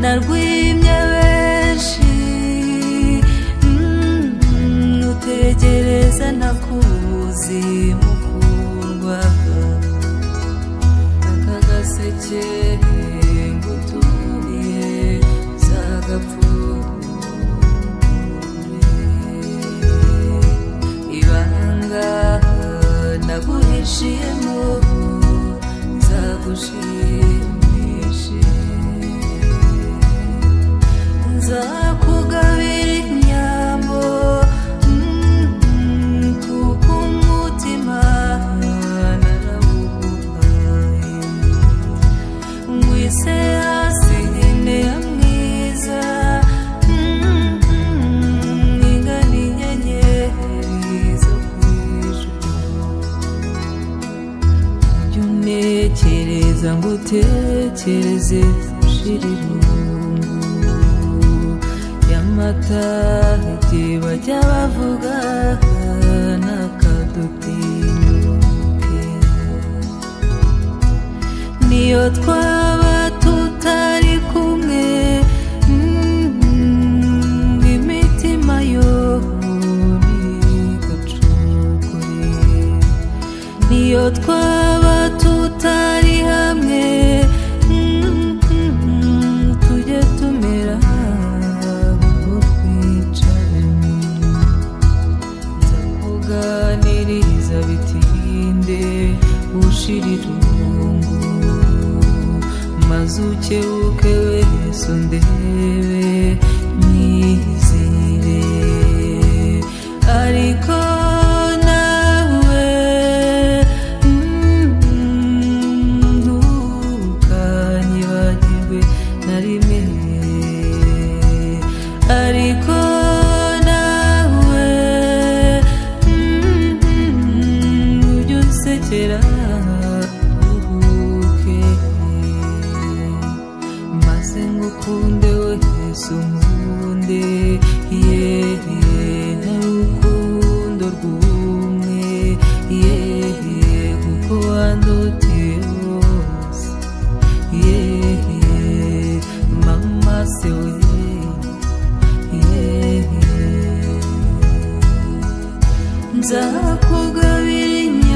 narwimye benshi utegereza nakuzi mukundwa akagaseke ngutuye zagapfuye ibanga naguhishiyemo nzagushimishe nzakugabira inyambo kuko umutima narawuhaye ngwise hasi nkeneya mwiza ingana inyenyeri zo kw'ijuru ujya untekereza ngo utekereze ushira irungu y'amata igihe bajya bavuga n'akadutinyuke niyo twaba tutari kumwe imitima yo ntigacogore niyo twaba tutari hamwe tujye tumera nko kwicaranye nzakuganiriza bitinde ushira irungu maze ukebuke wese undebe nyizire ariko nawe ntukanyibagirwe na rimwe ariko nawe ujye unsekera uruhuke maze ngukunde wese unkunde n'urukundo rw'umwe kuko wandutiye hose mama se we nzakugabira